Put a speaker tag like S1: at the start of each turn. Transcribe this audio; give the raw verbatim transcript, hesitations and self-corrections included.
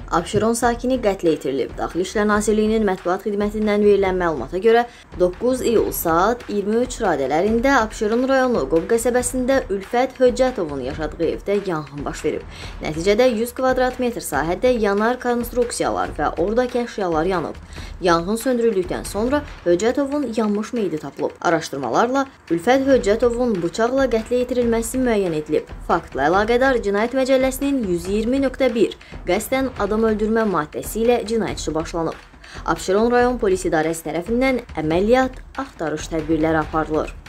S1: Abşeron sakini qətlə yetirilib. Daxili İşlər Nazirliyinin mətbuat xidmətindən verilən məlumata görə doqquz iyul saat iyirmi üç radələrində Abşeron rayonu Qob qəsəbəsində Ülfət Höccətovun yaşadığı evdə yanğın baş verib. Nəticədə yüz kvadrat metr sahədə yanar konstruksiyalar və oradakı əşyalar yanıb. Yanğın söndürüldükdən sonra Höccətovun yanmış meyidi tapılıb. Araşdırmalarla Ülfət Höccətovun bıçaqla qətlə yetirilməsi müəyyən edilib. Faktla əlaqədar Cinayət Məcəlləsinin yüz iyirmi nöqtə bir qəsdən adam öldürmə maddəsi ilə cinayət işi başlanıb. Abşeron rayon polis idarəsi tərəfindən əməliyyat axtarış tədbirləri aparılır.